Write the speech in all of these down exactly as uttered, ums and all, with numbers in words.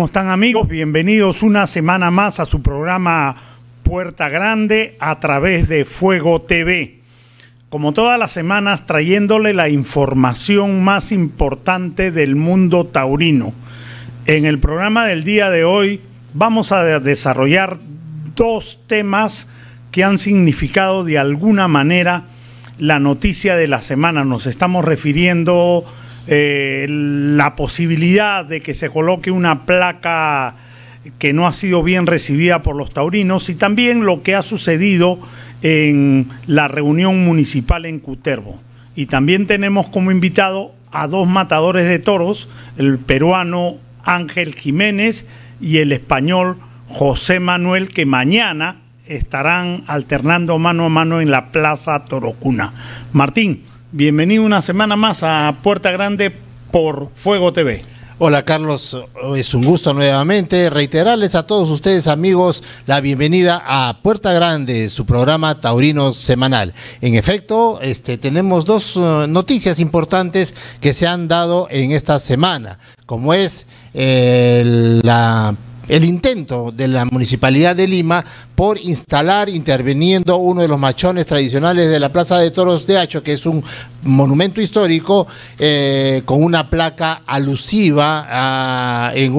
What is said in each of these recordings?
están, amigos? Bienvenidos una semana más a su programa Puerta Grande a través de Fuego T V. Como todas las semanas, trayéndole la información más importante del mundo taurino. En el programa del día de hoy vamos a desarrollar dos temas que han significado de alguna manera la noticia de la semana. Nos estamos refiriendo eh, la posibilidad de que se coloque una placa que no ha sido bien recibida por los taurinos y también lo que ha sucedido en la reunión municipal en Cutervo. Y también tenemos como invitado a dos matadores de toros, el peruano Ángel Jiménez y el español José Manuel, que mañana estarán alternando mano a mano en la Plaza Torocuna. Martín, bienvenido una semana más a Puerta Grande por Fuego T V. Hola Carlos, es un gusto nuevamente reiterarles a todos ustedes, amigos, la bienvenida a Puerta Grande, su programa taurino semanal. En efecto, este, tenemos dos uh, noticias importantes que se han dado en esta semana, como es eh, la... el intento de la Municipalidad de Lima por instalar, interviniendo uno de los machones tradicionales de la Plaza de Toros de Hacho, que es un monumento histórico, eh, con una placa alusiva a, en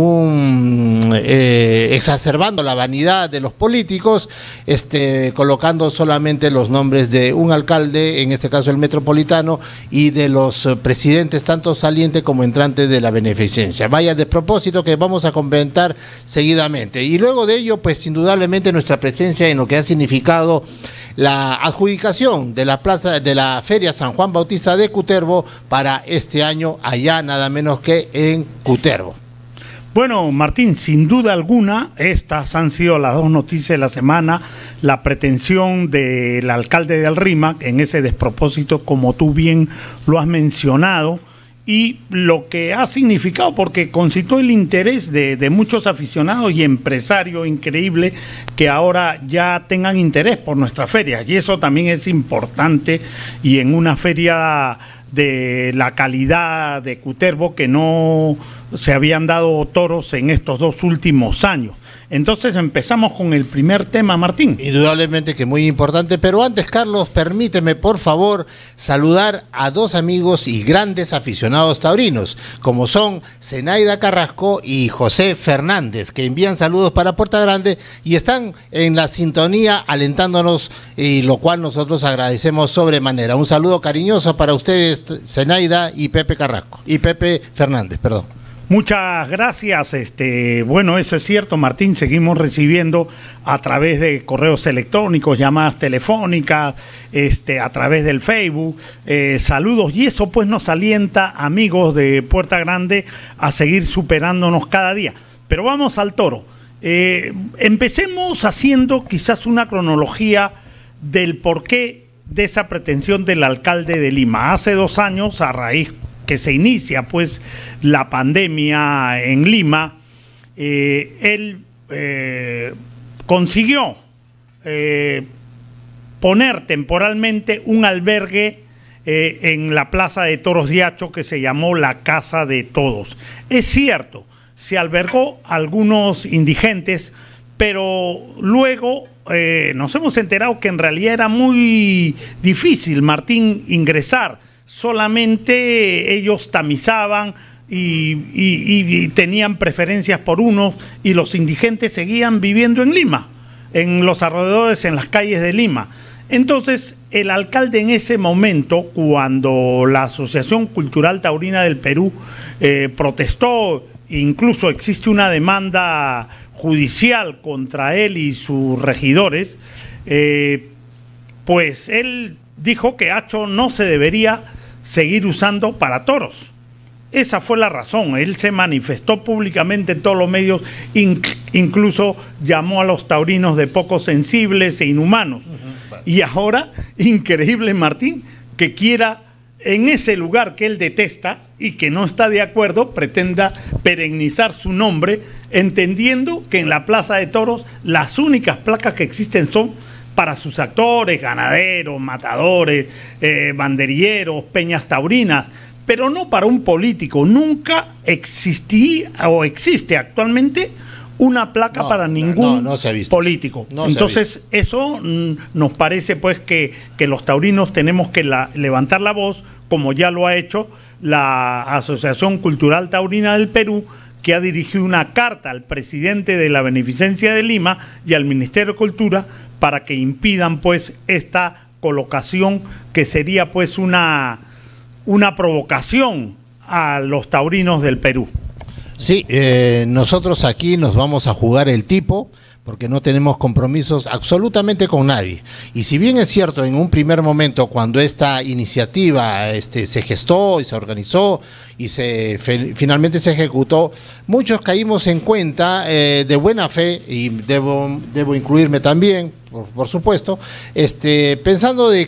un eh, exacerbando la vanidad de los políticos, este, colocando solamente los nombres de un alcalde, en este caso el metropolitano, y de los presidentes, tanto saliente como entrante de la beneficencia. Vaya despropósito que vamos a comentar seguidamente. Y luego de ello, pues indudablemente nuestra presencia en lo que ha significado la adjudicación de la plaza de la Feria San Juan Bautista de Cutervo para este año, allá nada menos que en Cutervo. Bueno, Martín, sin duda alguna, estas han sido las dos noticias de la semana. La pretensión del alcalde del Rímac en ese despropósito, como tú bien lo has mencionado, y lo que ha significado, porque concitó el interés de, de muchos aficionados y empresarios, increíble que ahora ya tengan interés por nuestras ferias, y eso también es importante, y en una feria de la calidad de Cutervo, que no se habían dado toros en estos dos últimos años. Entonces empezamos con el primer tema, Martín. Indudablemente que muy importante, pero antes, Carlos, permíteme por favor saludar a dos amigos y grandes aficionados taurinos, como son Zenaida Carrasco y José Fernández, que envían saludos para Puerta Grande y están en la sintonía alentándonos, y lo cual nosotros agradecemos sobremanera. Un saludo cariñoso para ustedes, Zenaida y Pepe Carrasco, y Pepe Fernández, perdón. Muchas gracias. Este, bueno, eso es cierto, Martín. Seguimos recibiendo a través de correos electrónicos, llamadas telefónicas, este, a través del Facebook, eh, saludos. Y eso pues nos alienta, amigos de Puerta Grande, a seguir superándonos cada día. Pero vamos al toro. Eh, empecemos haciendo quizás una cronología del porqué de esa pretensión del alcalde de Lima. Hace dos años, a raíz que se inicia pues la pandemia en Lima, eh, él eh, consiguió eh, poner temporalmente un albergue eh, en la Plaza de Toros de Hacho que se llamó la Casa de Todos. Es cierto, se albergó a algunos indigentes, pero luego eh, nos hemos enterado que en realidad era muy difícil, Martín, ingresar. Solamente ellos tamizaban y, y, y tenían preferencias por unos, y los indigentes seguían viviendo en Lima, en los alrededores, en las calles de Lima. Entonces, el alcalde en ese momento, cuando la Asociación Cultural Taurina del Perú eh, protestó, incluso existe una demanda judicial contra él y sus regidores, eh, pues él dijo que Hacho no se debería seguir usando para toros. Esa fue la razón. Él se manifestó públicamente en todos los medios, inc incluso llamó a los taurinos de poco sensibles e inhumanos. Uh-huh. Y ahora, increíble, Martín, que quiera en ese lugar que él detesta y que no está de acuerdo, pretenda perennizar su nombre, entendiendo que en la Plaza de Toros las únicas placas que existen son para sus actores, ganaderos, matadores, eh, banderilleros, peñas taurinas, pero no para un político. Nunca existía o existe actualmente una placa no, para ningún no, no se ha visto. político. No Entonces, eso mm, nos parece pues que, que los taurinos tenemos que la, levantar la voz, como ya lo ha hecho la Asociación Cultural Taurina del Perú, que ha dirigido una carta al presidente de la Beneficencia de Lima y al Ministerio de Cultura para que impidan pues esta colocación, que sería pues una, una provocación a los taurinos del Perú. Sí, eh, nosotros aquí nos vamos a jugar el tipo, porque no tenemos compromisos absolutamente con nadie. Y si bien es cierto, en un primer momento, cuando esta iniciativa este, se gestó y se organizó y se finalmente se ejecutó, muchos caímos en cuenta eh, de buena fe, y debo, debo incluirme también, por, por supuesto, este, pensando de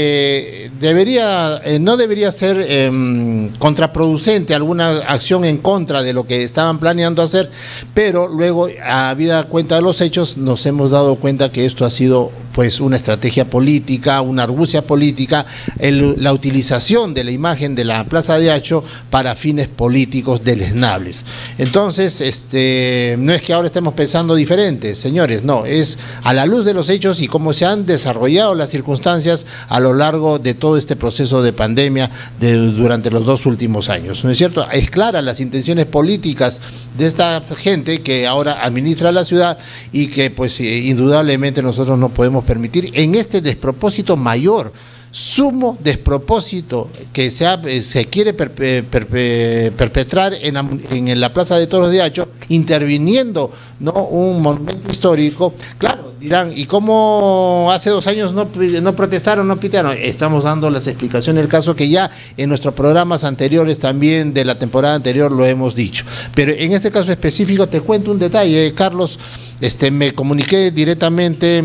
que debería, eh, no debería ser eh, contraproducente alguna acción en contra de lo que estaban planeando hacer, pero luego, a vida cuenta de los hechos, nos hemos dado cuenta que esto ha sido pues una estrategia política, una argucia política, el, la utilización de la imagen de la Plaza de Hacho para fines políticos deleznables. Entonces, este, no es que ahora estemos pensando diferente, señores, no, es a la luz de los hechos y cómo se han desarrollado las circunstancias a lo largo de todo este proceso de pandemia de, durante los dos últimos años, ¿no es cierto? Es clara las intenciones políticas de esta gente que ahora administra la ciudad y que pues indudablemente nosotros no podemos permitir en este despropósito mayor, sumo despropósito que se, ha, se quiere perpe, perpe, perpetrar en la, en la Plaza de Toros de Hacho, interviniendo, ¿no?, un monumento histórico. Claro, dirán, ¿y cómo hace dos años no, no protestaron, no pitearon? Estamos dando las explicaciones del caso, que ya en nuestros programas anteriores también de la temporada anterior lo hemos dicho. Pero en este caso específico te cuento un detalle, Carlos. Este, me comuniqué directamente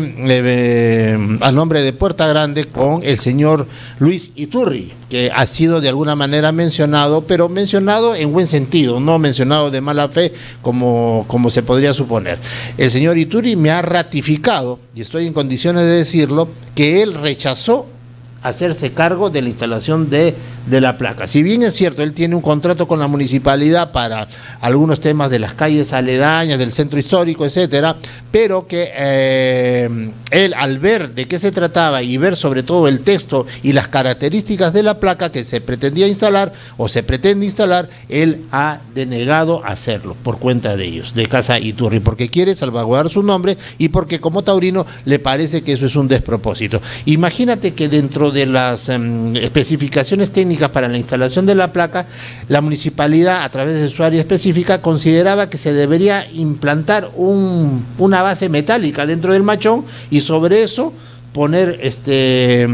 eh, a nombre de Puerta Grande con el señor Luis Iturri, que ha sido de alguna manera mencionado, pero mencionado en buen sentido, no mencionado de mala fe como, como se podría suponer. El señor Iturri me ha ratificado, y estoy en condiciones de decirlo, que él rechazó hacerse cargo de la instalación de, de la placa. Si bien es cierto, él tiene un contrato con la municipalidad para algunos temas de las calles aledañas, del centro histórico, etcétera, pero que eh, él, al ver de qué se trataba y ver sobre todo el texto y las características de la placa que se pretendía instalar o se pretende instalar, él ha denegado hacerlo por cuenta de ellos, de Casa Iturri, porque quiere salvaguardar su nombre y porque como taurino le parece que eso es un despropósito. Imagínate que dentro de las um, especificaciones técnicas para la instalación de la placa, la municipalidad, a través de su área específica, consideraba que se debería implantar un, una base metálica dentro del machón y sobre eso poner este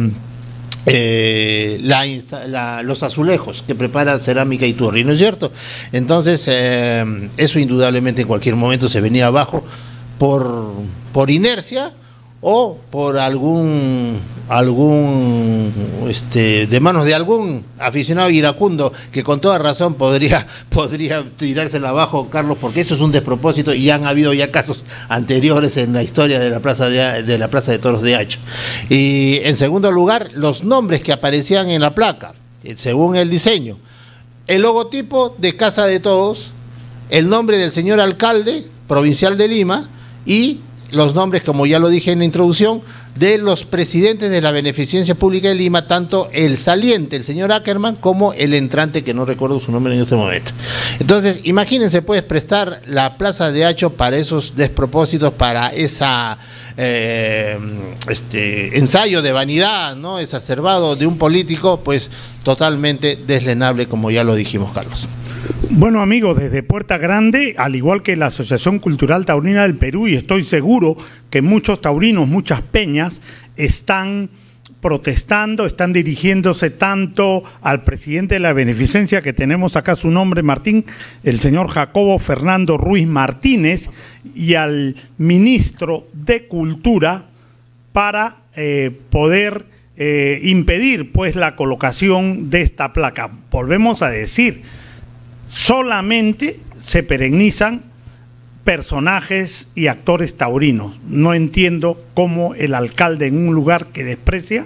eh, la, la, los azulejos que prepara Cerámica Iturri, ¿no es cierto? Entonces, eh, eso indudablemente en cualquier momento se venía abajo por, por inercia o por algún algún este de manos de algún aficionado iracundo que con toda razón podría podría tirársela abajo, Carlos, porque eso es un despropósito y han habido ya casos anteriores en la historia de la plaza de, de la Plaza de Toros de Hacho. Y en segundo lugar, los nombres que aparecían en la placa, según el diseño, el logotipo de Casa de Todos, el nombre del señor alcalde provincial de Lima y los nombres, como ya lo dije en la introducción, de los presidentes de la Beneficencia Pública de Lima, tanto el saliente, el señor Ackerman, como el entrante, que no recuerdo su nombre en ese momento. Entonces, imagínense, puedes prestar la Plaza de Hacho para esos despropósitos, para esa eh, este ensayo de vanidad, ¿no?, exacerbado de un político, pues totalmente deslenable, como ya lo dijimos, Carlos. Bueno, amigos, desde Puerta Grande, al igual que la Asociación Cultural Taurina del Perú, y estoy seguro que muchos taurinos, muchas peñas, están protestando, están dirigiéndose tanto al presidente de la Beneficencia, que tenemos acá su nombre, Martín, el señor Jacobo Fernando Ruiz Martínez, y al ministro de Cultura para eh, poder eh, impedir pues la colocación de esta placa. Volvemos a decir, solamente se perennizan personajes y actores taurinos. No entiendo cómo el alcalde en un lugar que desprecia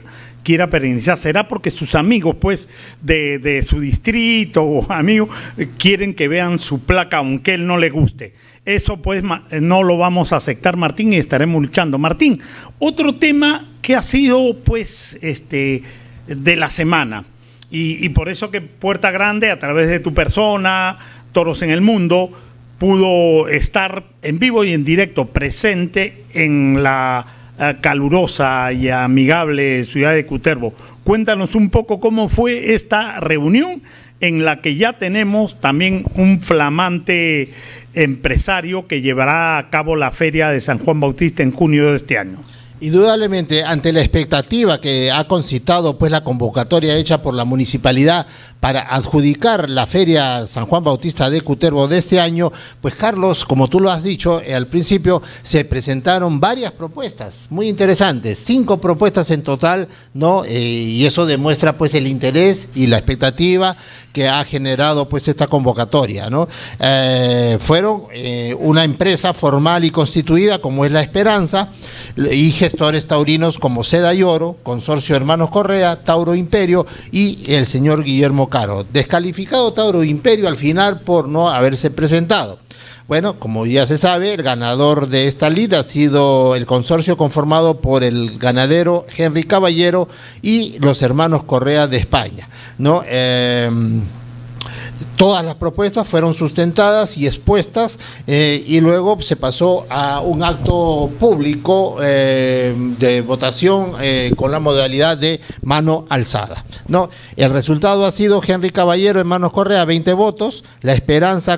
quiera perenizar. Será porque sus amigos, pues, de, de su distrito o amigos, eh, quieren que vean su placa, aunque él no le guste. Eso, pues, no lo vamos a aceptar, Martín, y estaremos luchando. Martín, otro tema que ha sido, pues, este, de la semana, y, y por eso que Puerta Grande, a través de tu persona, Toros en el Mundo, pudo estar en vivo y en directo presente en la uh, calurosa y amigable ciudad de Cutervo. Cuéntanos un poco cómo fue esta reunión en la que ya tenemos también un flamante empresario que llevará a cabo la Feria de San Juan Bautista en junio de este año. Indudablemente, ante la expectativa que ha concitado pues la convocatoria hecha por la municipalidad para adjudicar la Feria San Juan Bautista de Cutervo de este año, pues Carlos, como tú lo has dicho eh, al principio, se presentaron varias propuestas muy interesantes, cinco propuestas en total, ¿no? Eh, y eso demuestra pues el interés y la expectativa que ha generado pues esta convocatoria, ¿no? Eh, fueron eh, una empresa formal y constituida como es La Esperanza y gestores taurinos como Seda y Oro, Consorcio Hermanos Correa, Tauro Imperio y el señor Guillermo Caro. Descalificado Tauro Imperio al final por no haberse presentado. Bueno, como ya se sabe, el ganador de esta lid ha sido el consorcio conformado por el ganadero Henry Caballero y los hermanos Correa de España, ¿no? Eh, Todas las propuestas fueron sustentadas y expuestas eh, y luego se pasó a un acto público eh, de votación eh, con la modalidad de mano alzada, ¿no? El resultado ha sido Henry Caballero, Hermanos Correa, veinte votos, La Esperanza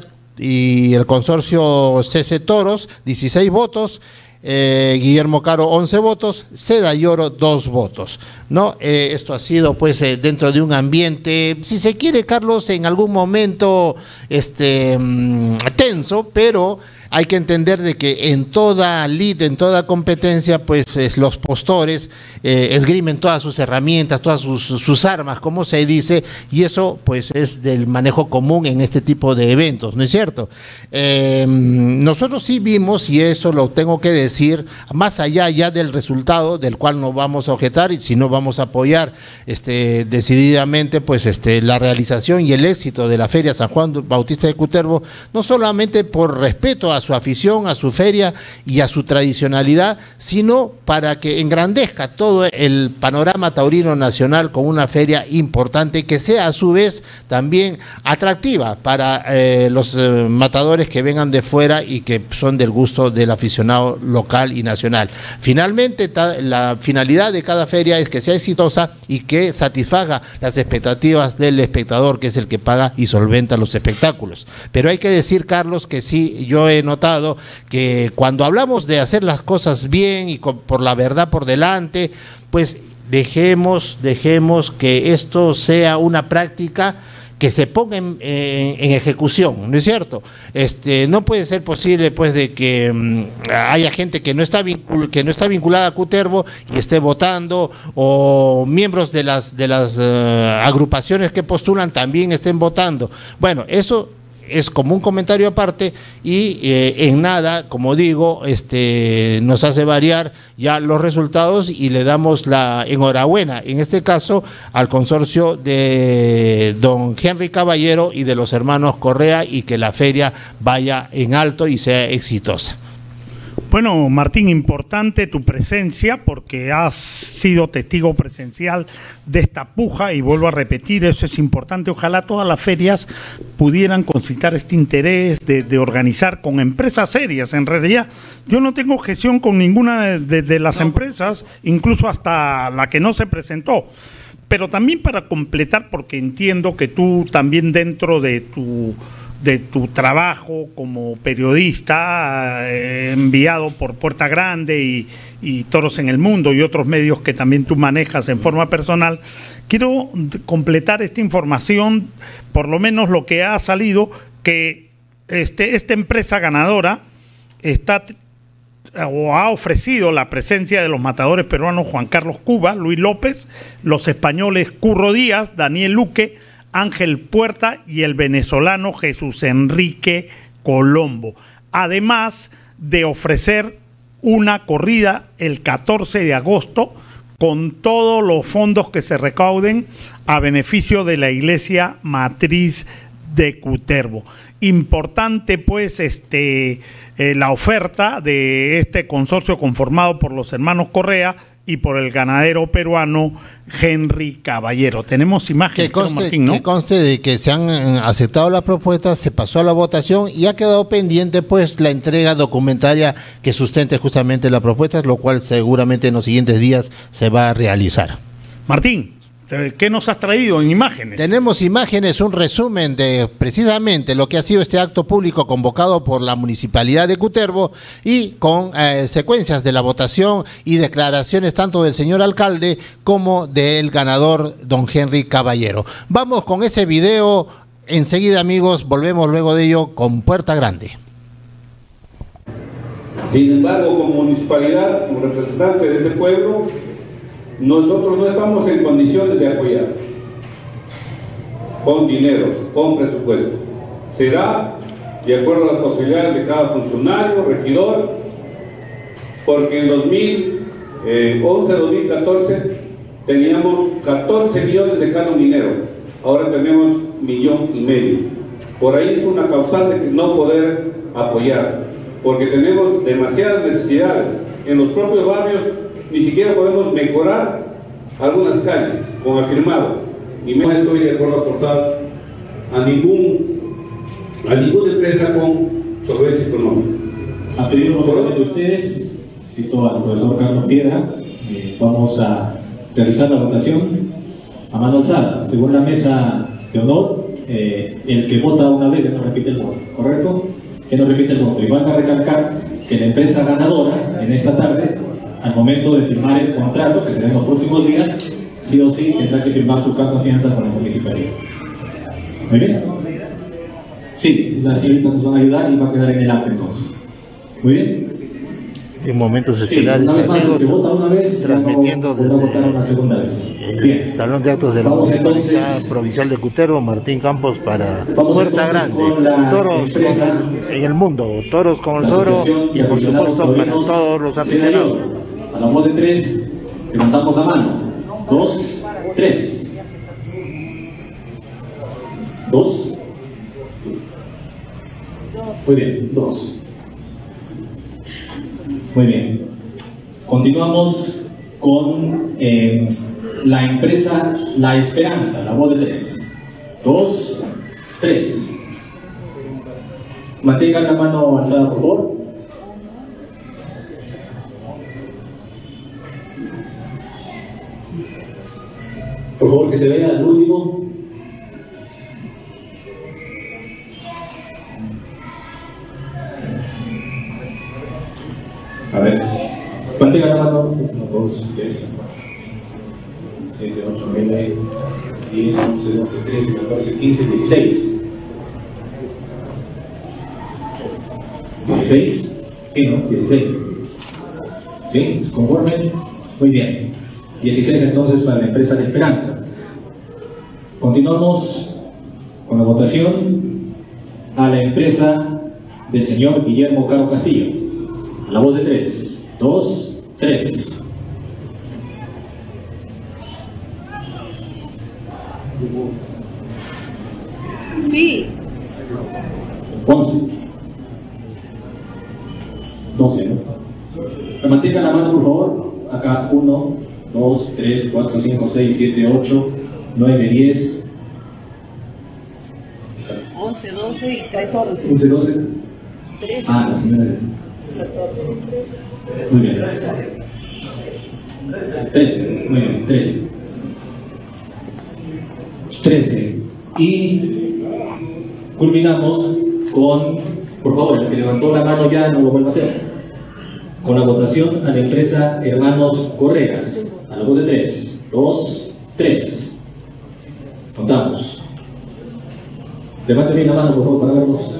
y el consorcio C C Toros, dieciséis votos, Eh, Guillermo Caro, once votos, Seda y Oro, dos votos, ¿no? Eh, esto ha sido, pues, eh, dentro de un ambiente, si se quiere, Carlos, en algún momento este, mmm, tenso, pero hay que entender de que en toda lid, en toda competencia, pues eh, los postores eh, esgrimen todas sus herramientas, todas sus, sus armas, como se dice, y eso pues es del manejo común en este tipo de eventos, ¿no es cierto? Eh, nosotros sí vimos, y eso lo tengo que decir, más allá ya del resultado, del cual no vamos a objetar, y si no vamos a apoyar este, decididamente pues este, la realización y el éxito de la Feria San Juan Bautista de Cutervo, no solamente por respeto a su afición, a su feria y a su tradicionalidad, sino para que engrandezca todo el panorama taurino nacional con una feria importante que sea a su vez también atractiva para eh, los eh, matadores que vengan de fuera y que son del gusto del aficionado local y nacional. Finalmente, la finalidad de cada feria es que sea exitosa y que satisfaga las expectativas del espectador, que es el que paga y solventa los espectáculos. Pero hay que decir, Carlos, que sí, yo he notado que cuando hablamos de hacer las cosas bien y con, por la verdad por delante, pues dejemos, dejemos que esto sea una práctica que se ponga en, en, en ejecución, ¿no es cierto? Este, no puede ser posible pues de que um, haya gente que no está vincul que no está vinculada a Cutervo y esté votando, o miembros de las de las uh, agrupaciones que postulan también estén votando. Bueno, eso es como un comentario aparte y eh, en nada, como digo, este, nos hace variar ya los resultados y le damos la enhorabuena, en este caso, al consorcio de don Henry Caballero y de los hermanos Correa, y que la feria vaya en alto y sea exitosa. Bueno, Martín, importante tu presencia porque has sido testigo presencial de esta puja y vuelvo a repetir, eso es importante. Ojalá todas las ferias pudieran concitar este interés de, de organizar con empresas serias. En realidad, yo no tengo objeción con ninguna de, de, de las no. empresas, incluso hasta la que no se presentó. Pero también para completar, porque entiendo que tú también dentro de tu... de tu trabajo como periodista eh, enviado por Puerta Grande y, y Toros en el Mundo y otros medios que también tú manejas en forma personal, quiero completar esta información, por lo menos lo que ha salido, que este, esta empresa ganadora está o ha ofrecido la presencia de los matadores peruanos Juan Carlos Cuba, Luis López, los españoles Curro Díaz, Daniel Luque, Ángel Puerta y el venezolano Jesús Enrique Colombo, además de ofrecer una corrida el catorce de agosto con todos los fondos que se recauden a beneficio de la Iglesia Matriz de Cutervo. Importante pues este eh, la oferta de este consorcio conformado por los hermanos Correa y por el ganadero peruano Henry Caballero. Tenemos imágenes, que conste, Martín, ¿no? que conste de que se han eh, aceptado las propuestas, se pasó a la votación y ha quedado pendiente pues la entrega documentaria que sustente justamente las propuestas, lo cual seguramente en los siguientes días se va a realizar. Martín, ¿qué nos has traído en imágenes? Tenemos imágenes, un resumen de precisamente lo que ha sido este acto público convocado por la Municipalidad de Cutervo y con eh, secuencias de la votación y declaraciones tanto del señor alcalde como del ganador don Henry Caballero. Vamos con ese video enseguida, amigos, volvemos luego de ello con Puerta Grande. Sin embargo, como municipalidad, como representante de este pueblo, nosotros no estamos en condiciones de apoyar con dinero, con presupuesto. Será de acuerdo a las posibilidades de cada funcionario, regidor, porque en dos mil once dos mil catorce teníamos catorce millones de canon minero, ahora tenemos millón y medio. Por ahí es una causante de no poder apoyar, porque tenemos demasiadas necesidades en los propios barrios. Ni siquiera podemos mejorar algunas calles con afirmado, y no estoy de acuerdo a aportar a ningún a ninguna empresa con solvencia económica. A pedido de ustedes, cito al profesor Carlos Piedra, eh, vamos a realizar la votación a mano alzada. Según la mesa de honor, eh, el que vota una vez ya no repite el voto, ¿correcto? Que no repite el voto. Y van a recalcar que la empresa ganadora en esta tarde, al momento de firmar el contrato, que será en los próximos días, sí o sí tendrá que firmar su carta de confianza con la municipalidad. ¿Muy bien? Sí, las señoritas nos van a ayudar y va a quedar en el acto entonces. ¿Muy bien? En momentos Sí, estelares, una vez más, amigos, el que vota una vez, transmitiendo no desde votar una segunda vez. el Bien. Salón de Actos de la Vamos Municipalidad entonces, Provincial de Cutervo, Martín Campos, para Vamos Puerta entonces Grande, con la toros empresa, con- en el mundo, toros con el la toro Asociación y de por Aficionados supuesto para Taurinos todos los de aficionados. Señor. A la voz de tres, levantamos la mano. Dos, tres. Dos. Muy bien, dos. Muy bien. Continuamos con eh, la empresa La Esperanza, la voz de tres. Dos, tres. Mantengan la mano alzada, por favor. Por favor, que se vea el último. A ver, mantenga la mano. uno, dos, tres, siete, ocho, nueve, diez, once, doce, trece, catorce, quince, dieciséis. ¿dieciséis? Sí, ¿no? dieciséis. ¿Sí? ¿Se conformen? Muy bien. dieciséis entonces para la empresa de Esperanza. Continuamos con la votación a la empresa del señor Guillermo Caro Castillo. A la voz de tres. Dos, tres. Sí. once. doce, ¿no? Mantenga la mano, por favor. Acá, uno, dos, tres, cuatro, cinco, seis, siete, ocho, nueve, diez. once, doce y tres horas. once, doce. trece. Ah, la señora. Muy bien. trece. Muy bien, trece. trece. Y culminamos con, por favor, el que levantó la mano ya no lo vuelva a hacer, con la votación a la empresa Hermanos Correas. A la voz de tres. Dos, tres. Contamos. Levante bien la mano, por favor, para vernos.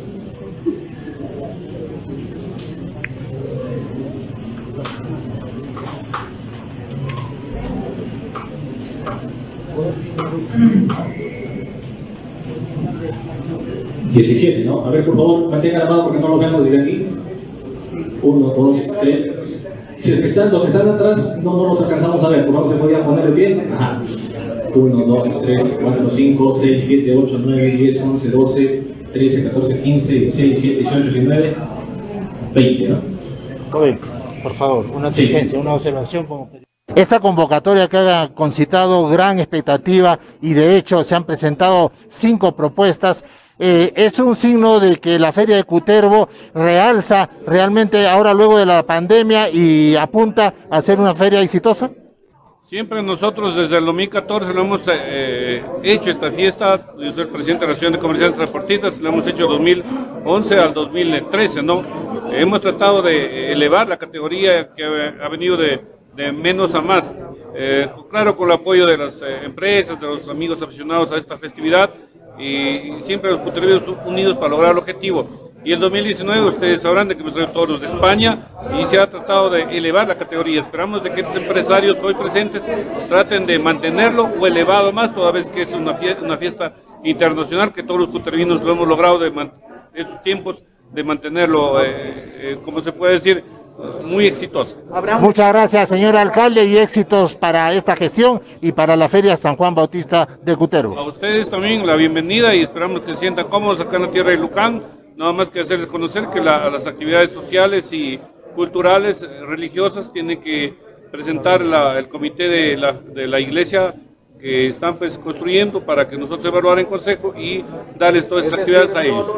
diecisiete, ¿no? A ver, por favor, mantenga la mano porque no lo vemos desde aquí. uno, dos, tres, Si los que están, los que están atrás no, no los alcanzamos a ver, por favor, se podía poner de pie. Ajá. uno, dos, tres, cuatro, cinco, seis, siete, ocho, nueve, diez, once, doce, trece, catorce, quince, dieciséis, diecisiete, dieciocho, diecinueve, veinte, ¿no? Joven, por favor, una Sí. exigencia, una observación como esta convocatoria que ha concitado gran expectativa y de hecho se han presentado cinco propuestas, eh, es un signo de que la Feria de Cutervo realza realmente ahora luego de la pandemia y apunta a ser una feria exitosa. Siempre nosotros desde el dos mil catorce lo hemos eh, hecho esta fiesta. Yo soy el presidente de la Asociación de Comerciantes y Transportistas, lo hemos hecho del dos mil once al dos mil trece, ¿no? Hemos tratado de elevar la categoría que ha venido de, de menos a más. Eh, claro, con el apoyo de las eh, empresas, de los amigos aficionados a esta festividad y siempre los cutervinos unidos para lograr el objetivo. Y en dos mil diecinueve ustedes sabrán de que me traen toros de España y se ha tratado de elevar la categoría. Esperamos de que estos empresarios hoy presentes traten de mantenerlo o elevado más, toda vez que es una fiesta, una fiesta internacional que todos los cutervinos lo hemos logrado de estos tiempos de mantenerlo, eh, eh, como se puede decir, muy exitoso. Muchas gracias, señor alcalde, y éxitos para esta gestión y para la Feria San Juan Bautista de Cutervo. A ustedes también la bienvenida y esperamos que se sientan cómodos acá en la tierra de Luján. Nada más que hacerles conocer que la, las actividades sociales y culturales, religiosas, tienen que presentar la, el comité de la, de la iglesia que están pues construyendo para que nosotros evaluar en consejo y darles todas esas actividades a ellos.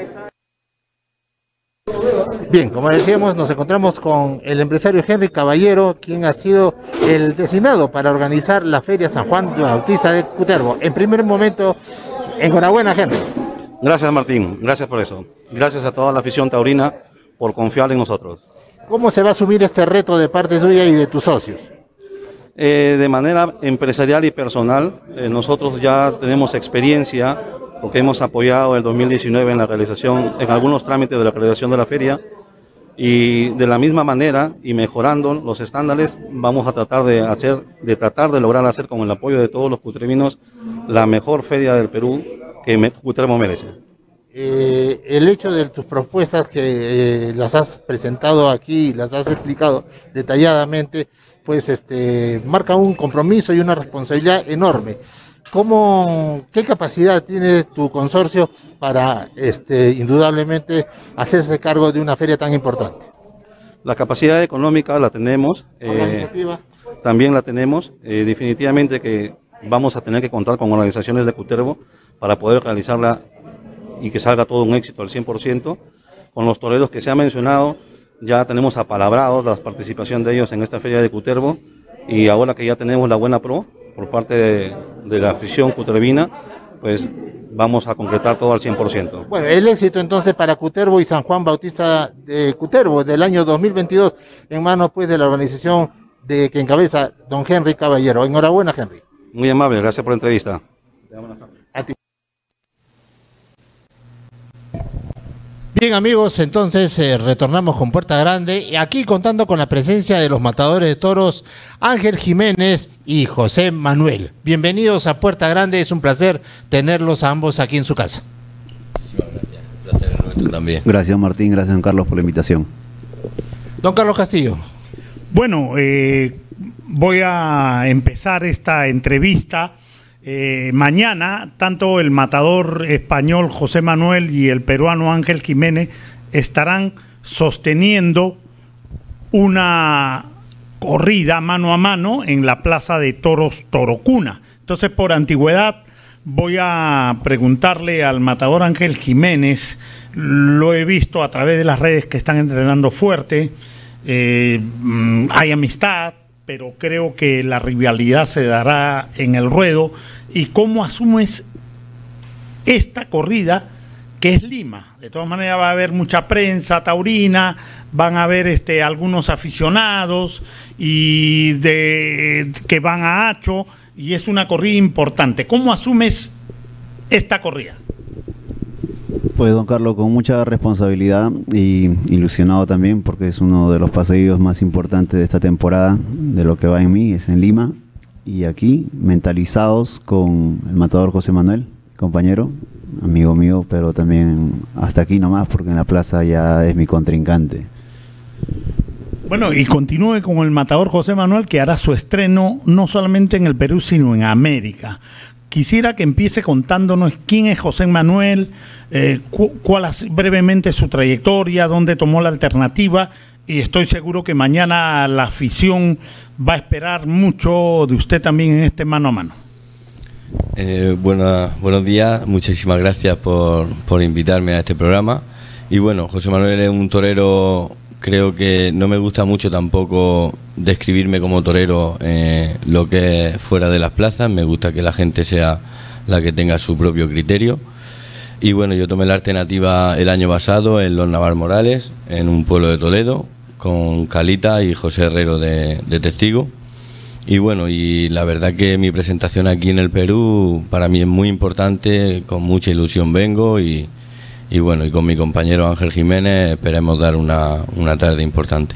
Bien, como decíamos, nos encontramos con el empresario Henry Caballero, quien ha sido el designado para organizar la Feria San Juan Bautista de Cutervo. En primer momento, enhorabuena, Henry. Gracias, Martín, gracias por eso. Gracias a toda la afición taurina por confiar en nosotros. ¿Cómo se va a asumir este reto de parte tuya y de tus socios? Eh, de manera empresarial y personal, eh, nosotros ya tenemos experiencia porque hemos apoyado el dos mil diecinueve en la realización, en algunos trámites de la realización de la feria, y de la misma manera y mejorando los estándares vamos a tratar de hacer, de tratar de lograr hacer con el apoyo de todos los cutrevinos la mejor feria del Perú que me, Cutervo merece. Eh, el hecho de tus propuestas que eh, las has presentado aquí, las has explicado detalladamente, pues este marca un compromiso y una responsabilidad enorme. ¿Cómo, qué capacidad tiene tu consorcio para este indudablemente hacerse cargo de una feria tan importante? La capacidad económica la tenemos, eh, también la tenemos, eh, definitivamente que vamos a tener que contar con organizaciones de Cutervo para poder realizarla y que salga todo un éxito al cien por ciento. Con los toreros que se ha mencionado, ya tenemos apalabrados la participación de ellos en esta feria de Cutervo, y ahora que ya tenemos la buena pro por parte de, de la afición cutervina, pues vamos a concretar todo al cien por ciento. Bueno, el éxito entonces para Cutervo y San Juan Bautista de Cutervo del año dos mil veintidós en manos pues de la organización de que encabeza don Henry Caballero. Enhorabuena, Henry. Muy amable, gracias por la entrevista. A ti. Bien, amigos, entonces eh, retornamos con Puerta Grande y aquí contando con la presencia de los matadores de toros Ángel Jiménez y José Manuel. Bienvenidos a Puerta Grande, es un placer tenerlos a ambos aquí en su casa. Gracias, gracias, también. Gracias, Martín, gracias, don Carlos, por la invitación. Don Carlos Castillo. Bueno, eh, voy a empezar esta entrevista. Eh, mañana, tanto el matador español José Manuel y el peruano Ángel Jiménez estarán sosteniendo una corrida mano a mano en la Plaza de Toros Torocuna. Entonces, por antigüedad, voy a preguntarle al matador Ángel Jiménez, lo he visto a través de las redes que están entrenando fuerte, eh, hay amistad, pero creo que la rivalidad se dará en el ruedo. ¿Y cómo asumes esta corrida que es Lima? De todas maneras va a haber mucha prensa taurina, van a haber este, algunos aficionados y de, que van a Hacho, y es una corrida importante. ¿Cómo asumes esta corrida? Pues, don Carlos, con mucha responsabilidad y ilusionado también, porque es uno de los paseos más importantes de esta temporada, de lo que va en mí, es en Lima, y aquí mentalizados con el matador José Manuel, compañero, amigo mío, pero también hasta aquí nomás, porque en la plaza ya es mi contrincante. Bueno, y continúe con el matador José Manuel, que hará su estreno no solamente en el Perú, sino en América. Quisiera que empiece contándonos quién es José Manuel, eh, cu cuál es brevemente su trayectoria, dónde tomó la alternativa, y estoy seguro que mañana la afición va a esperar mucho de usted también en este mano a mano. Eh, buena, buenos días, muchísimas gracias por, por invitarme a este programa. Y bueno, José Manuel es un torero. Creo que no me gusta mucho tampoco describirme como torero eh, lo que es fuera de las plazas. Me gusta que la gente sea la que tenga su propio criterio. Y bueno, yo tomé la alternativa el año pasado en Los Navar Morales, en un pueblo de Toledo, con Calita y José Herrero de, de testigo. Y bueno, y la verdad que mi presentación aquí en el Perú para mí es muy importante, con mucha ilusión vengo y... Y bueno, y con mi compañero Ángel Jiménez esperemos dar una, una tarde importante.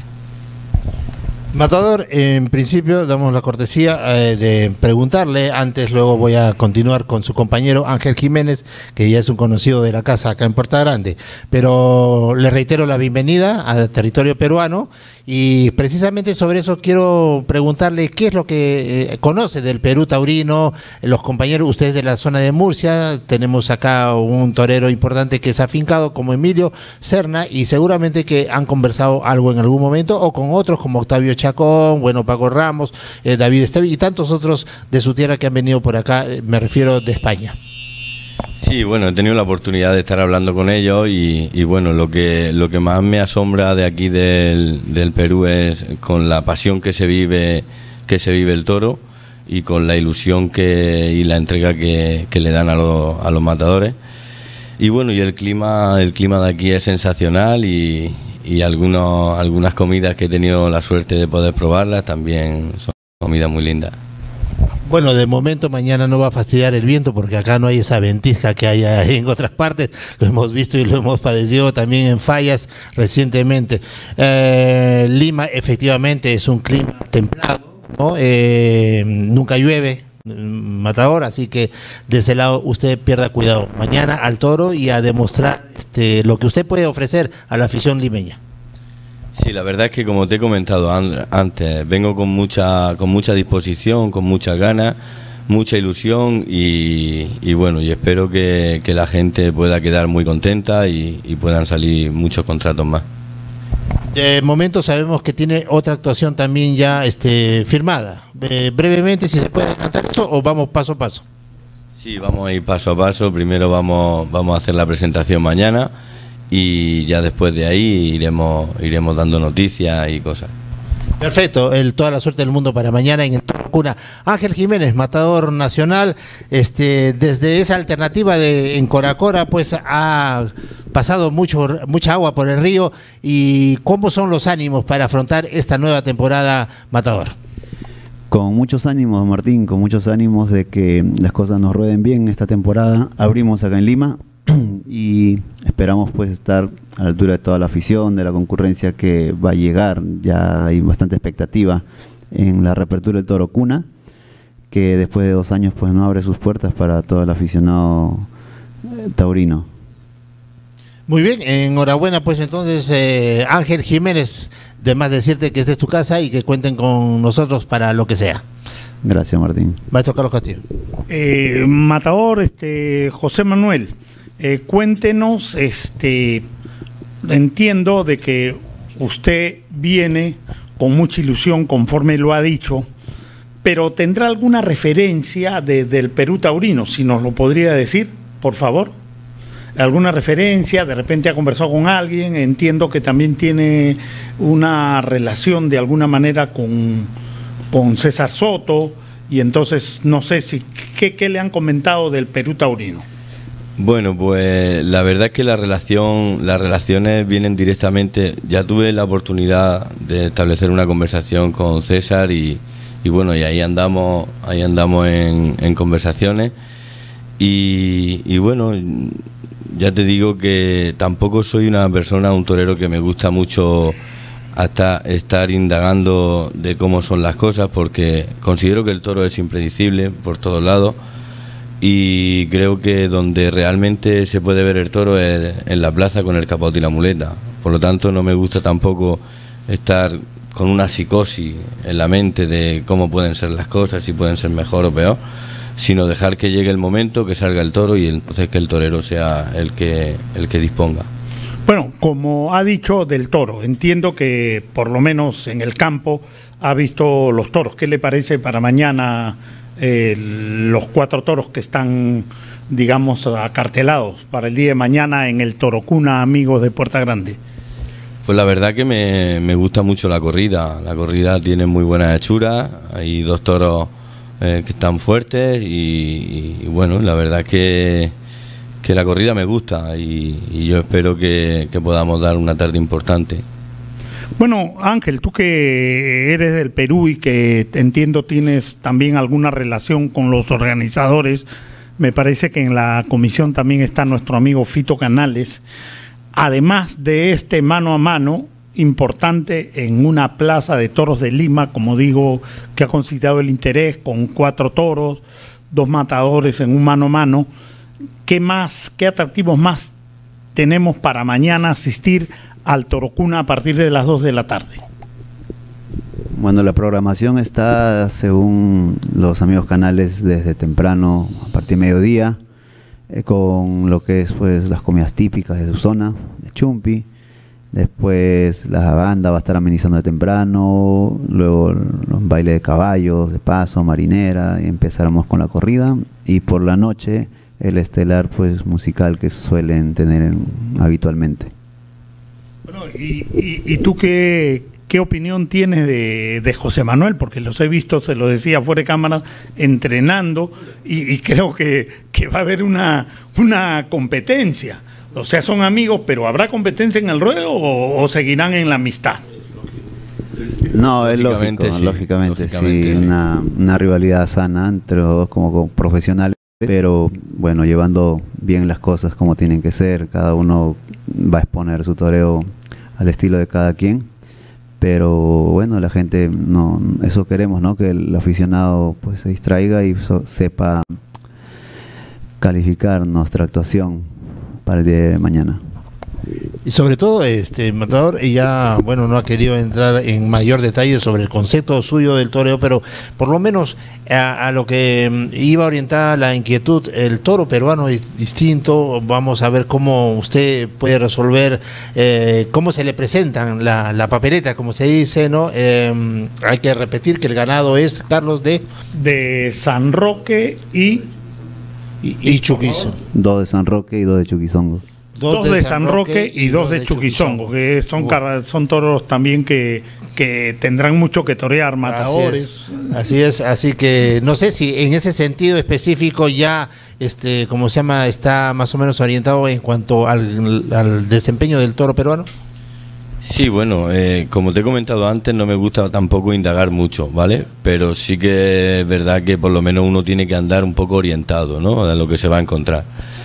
Matador, en principio damos la cortesía eh, de preguntarle, antes luego voy a continuar con su compañero Ángel Jiménez, que ya es un conocido de la casa acá en Puerta Grande, pero le reitero la bienvenida al territorio peruano y precisamente sobre eso quiero preguntarle qué es lo que eh, conoce del Perú taurino, los compañeros, ustedes de la zona de Murcia, tenemos acá un torero importante que es afincado como Emilio Serna y seguramente que han conversado algo en algún momento o con otros como Octavio Chacón, bueno, Paco Ramos, eh, David Estevi y tantos otros de su tierra que han venido por acá, eh, me refiero de España. Sí, bueno, he tenido la oportunidad de estar hablando con ellos y, y bueno, lo que lo que más me asombra de aquí del, del Perú es con la pasión que se vive que se vive el toro y con la ilusión que y la entrega que, que le dan a, lo, a los matadores. Y bueno, y el clima el clima de aquí es sensacional y, y algunos, algunas comidas que he tenido la suerte de poder probarlas también son comidas muy lindas. Bueno, de momento mañana no va a fastidiar el viento porque acá no hay esa ventisca que hay en otras partes, lo hemos visto y lo hemos padecido también en Fallas recientemente. Eh, Lima efectivamente es un clima templado, ¿no? Eh, nunca llueve, Matador, así que de ese lado usted pierda cuidado mañana al toro y a demostrar este, lo que usted puede ofrecer a la afición limeña. Sí, la verdad es que como te he comentado an antes, vengo con mucha con mucha disposición, con muchas ganas, mucha ilusión y, y bueno, y espero que, que la gente pueda quedar muy contenta y, y puedan salir muchos contratos más. De momento sabemos que tiene otra actuación también ya este, firmada. Eh, brevemente, si se puede adelantar eso o vamos paso a paso. Sí, vamos a ir paso a paso. Primero vamos, vamos a hacer la presentación mañana. Y ya después de ahí iremos iremos dando noticias y cosas. Perfecto, el, toda la suerte del mundo para mañana en el Toro Cuna. Ángel Jiménez, matador nacional, este, desde esa alternativa de en Coracora, pues ha pasado mucho mucha agua por el río. ¿Y cómo son los ánimos para afrontar esta nueva temporada, matador? Con muchos ánimos, Martín, con muchos ánimos de que las cosas nos rueden bien esta temporada. Abrimos acá en Lima y esperamos pues estar a la altura de toda la afición, de la concurrencia que va a llegar. Ya hay bastante expectativa en la reapertura del Toro Cuna, que después de dos años pues no abre sus puertas para todo el aficionado taurino. Muy bien, enhorabuena pues entonces eh, Ángel Jiménez, de más decirte que esta es tu casa y que cuenten con nosotros para lo que sea. Gracias, Martín. Maestro Carlos Castillo. Eh, matador, este José Manuel, Eh, cuéntenos, este, entiendo de que usted viene con mucha ilusión, conforme lo ha dicho, pero ¿tendrá alguna referencia de, del Perú taurino? Si nos lo podría decir, por favor. ¿Alguna referencia? De repente ha conversado con alguien, entiendo que también tiene una relación de alguna manera con, con César Soto, y entonces no sé si qué, qué le han comentado del Perú taurino. Bueno, pues la verdad es que la relación, las relaciones vienen directamente. Ya tuve la oportunidad de establecer una conversación con César y, y bueno, y ahí andamos, ahí andamos en, en conversaciones y, y bueno, ya te digo que tampoco soy una persona, un torero que me gusta mucho hasta estar indagando de cómo son las cosas, porque considero que el toro es impredecible por todos lados. Y creo que donde realmente se puede ver el toro es en la plaza con el capote y la muleta. Por lo tanto, no me gusta tampoco estar con una psicosis en la mente de cómo pueden ser las cosas, si pueden ser mejor o peor, sino dejar que llegue el momento, que salga el toro y entonces que el torero sea el que, el que disponga. Bueno, como ha dicho del toro, entiendo que por lo menos en el campo ha visto los toros. ¿Qué le parece para mañana eh, los cuatro toros que están, digamos, acartelados para el día de mañana en el Torocuna, amigos de Puerta Grande? Pues la verdad que me, me gusta mucho la corrida. La corrida tiene muy buena hechura, hay dos toros eh, que están fuertes y, y bueno, la verdad que, que la corrida me gusta y, y yo espero que, que podamos dar una tarde importante. Bueno, Ángel, tú que eres del Perú y que entiendo tienes también alguna relación con los organizadores, me parece que en la comisión también está nuestro amigo Fito Canales. Además de este mano a mano importante en una plaza de toros de Lima, como digo, que ha concitado el interés con cuatro toros, dos matadores en un mano a mano, ¿qué más, qué atractivos más tenemos para mañana asistir al Torocuna a partir de las dos de la tarde? Bueno, la programación está, según los amigos Canales, desde temprano, a partir de mediodía, eh, con lo que es pues las comidas típicas de su zona, de Chumpi. Después la banda va a estar amenizando de temprano, luego los bailes de caballos, de paso, marinera, y empezaremos con la corrida. Y por la noche el estelar pues musical que suelen tener en, habitualmente. Bueno, y, y, y tú qué, qué opinión tienes de, de José Manuel, porque los he visto, se lo decía fuera de cámara, entrenando y, y creo que, que va a haber una, una competencia. O sea, son amigos, pero ¿habrá competencia en el ruedo o, o seguirán en la amistad? No, es lógico, sí, lógicamente, lógicamente, sí, sí. Una, una rivalidad sana entre los dos como, como profesionales, pero bueno, llevando bien las cosas como tienen que ser. Cada uno va a exponer su toreo al estilo de cada quien, pero bueno, la gente, no, eso queremos, ¿no? Que el aficionado pues se distraiga y so, sepa calificar nuestra actuación para el día de mañana. Y sobre todo, este Matador, ya, bueno, no ha querido entrar en mayor detalle sobre el concepto suyo del toreo, pero por lo menos a, a lo que iba orientada la inquietud, el toro peruano es distinto. Vamos a ver cómo usted puede resolver, eh, cómo se le presentan la, la papeleta, como se dice, ¿no? Eh, hay que repetir que el ganado es, Carlos, de... De San Roque y... Y, y Chuquizo. Dos de San Roque y dos de Chuquizongo. Dos, dos de San Roque y dos de Chuquizongo, que son, uh. son toros también que, que tendrán mucho que torear, matadores. Así es, así es, así que no sé si en ese sentido específico ya, este, como se llama, está más o menos orientado en cuanto al, al desempeño del toro peruano. Sí, bueno, eh, como te he comentado antes, no me gusta tampoco indagar mucho, ¿vale? Pero sí que es verdad que por lo menos uno tiene que andar un poco orientado, ¿no? A lo que se va a encontrar.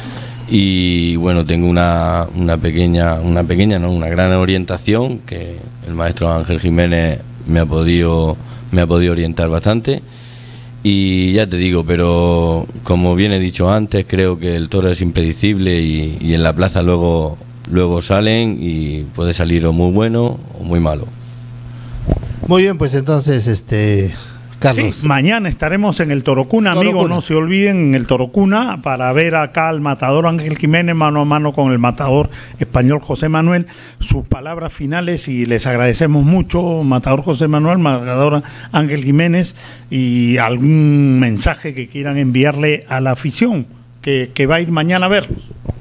Y bueno, tengo una, una pequeña, una pequeña, ¿no? Una gran orientación que el maestro Ángel Jiménez me ha podido, me ha podido orientar bastante. Y ya te digo, pero como bien he dicho antes, creo que el toro es impredecible y, y en la plaza luego... Luego salen y puede salir o muy bueno o muy malo. Muy bien, pues entonces, este Carlos. Sí, mañana estaremos en el Torocuna, Torocuna, amigos, no se olviden, en el Torocuna, para ver acá al matador Ángel Jiménez mano a mano con el matador español José Manuel. Sus palabras finales y les agradecemos mucho, matador José Manuel, matador Ángel Jiménez, y algún mensaje que quieran enviarle a la afición que, que va a ir mañana a verlos.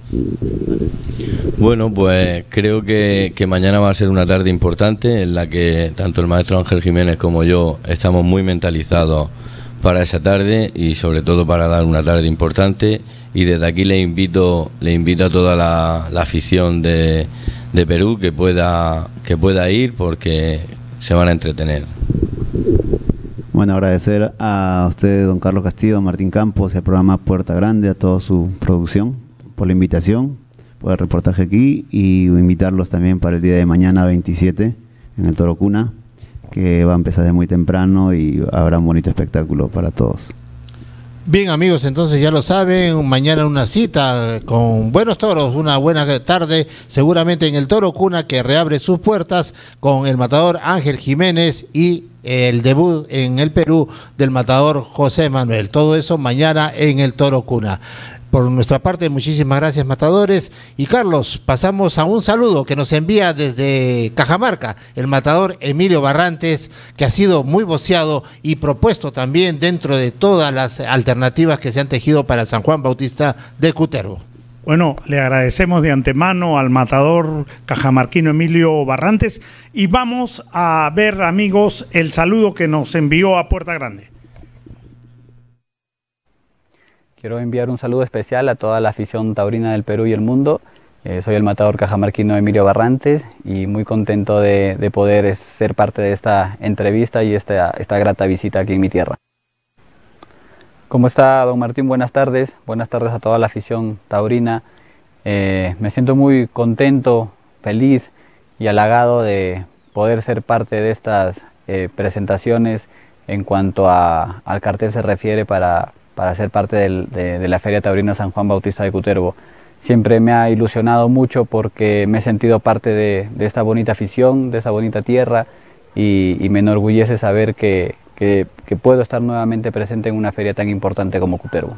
Bueno, pues creo que, que mañana va a ser una tarde importante en la que tanto el maestro Ángel Jiménez como yo estamos muy mentalizados para esa tarde y sobre todo para dar una tarde importante, y desde aquí le invito le invito a toda la, la afición de, de Perú que pueda que pueda ir porque se van a entretener. Bueno, agradecer a usted, don Carlos Castillo, a Martín Campos y al programa Puerta Grande, a toda su producción, por la invitación, por el reportaje aquí, y invitarlos también para el día de mañana veintisiete en el Torocuna, que va a empezar de muy temprano y habrá un bonito espectáculo para todos. Bien, amigos, entonces ya lo saben, mañana una cita con buenos toros, una buena tarde, seguramente en el Toro Cuna, que reabre sus puertas con el matador Ángel Jiménez y el debut en el Perú del matador José Manuel. Todo eso mañana en el Toro Cuna. Por nuestra parte, muchísimas gracias, matadores. Y Carlos, pasamos a un saludo que nos envía desde Cajamarca el matador Emilio Barrantes, que ha sido muy voceado y propuesto también dentro de todas las alternativas que se han tejido para San Juan Bautista de Cutervo. Bueno, le agradecemos de antemano al matador cajamarquino Emilio Barrantes y vamos a ver, amigos, el saludo que nos envió a Puerta Grande. Quiero enviar un saludo especial a toda la afición taurina del Perú y el mundo. Eh, soy el matador cajamarquino Emilio Barrantes y muy contento de, de poder ser parte de esta entrevista y esta, esta grata visita aquí en mi tierra. ¿Cómo está, don Martín? Buenas tardes. Buenas tardes a toda la afición taurina. Eh, me siento muy contento, feliz y halagado de poder ser parte de estas eh, presentaciones en cuanto a, al cartel se refiere para... para ser parte del, de, de la Feria Taurina San Juan Bautista de Cutervo. Siempre me ha ilusionado mucho porque me he sentido parte de, de esta bonita afición, de esa bonita tierra y, y me enorgullece saber que, que, que puedo estar nuevamente presente en una feria tan importante como Cutervo.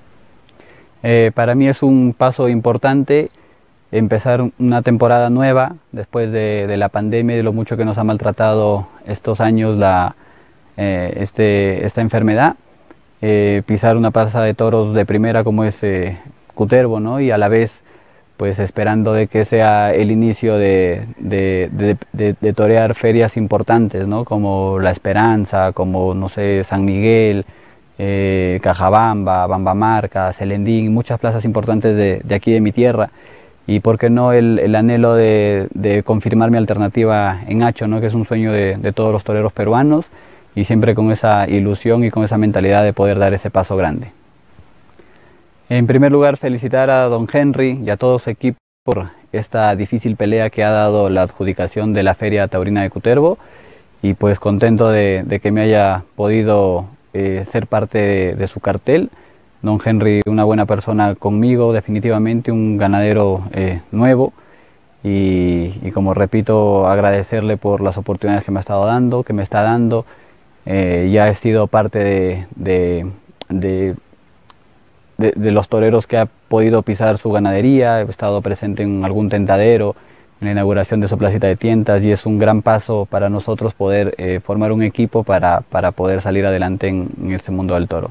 Eh, para mí es un paso importante empezar una temporada nueva después de, de la pandemia y de lo mucho que nos ha maltratado estos años la, eh, este, esta enfermedad. Eh, pisar una plaza de toros de primera como es eh, Cutervo, ¿no? Y a la vez pues esperando de que sea el inicio de, de, de, de, de torear ferias importantes, ¿no? Como La Esperanza, como no sé, San Miguel, eh, Cajabamba, Bambamarca, Celendín, muchas plazas importantes de, de aquí de mi tierra y por qué no el, el anhelo de, de confirmar mi alternativa en Hacho, ¿no? Que es un sueño de, de todos los toreros peruanos y siempre con esa ilusión y con esa mentalidad de poder dar ese paso grande. En primer lugar, felicitar a don Henry y a todo su equipo por esta difícil pelea que ha dado la adjudicación de la Feria Taurina de Cutervo y pues contento de, de que me haya podido eh, ser parte de, de su cartel. Don Henry, una buena persona conmigo, definitivamente un ganadero eh, nuevo y, y como repito, agradecerle por las oportunidades que me ha estado dando, que me está dando. Eh, ya he sido parte de, de, de, de, de los toreros que ha podido pisar su ganadería, he estado presente en algún tentadero, en la inauguración de su placita de tientas y es un gran paso para nosotros poder eh, formar un equipo para, para poder salir adelante en, en este mundo del toro.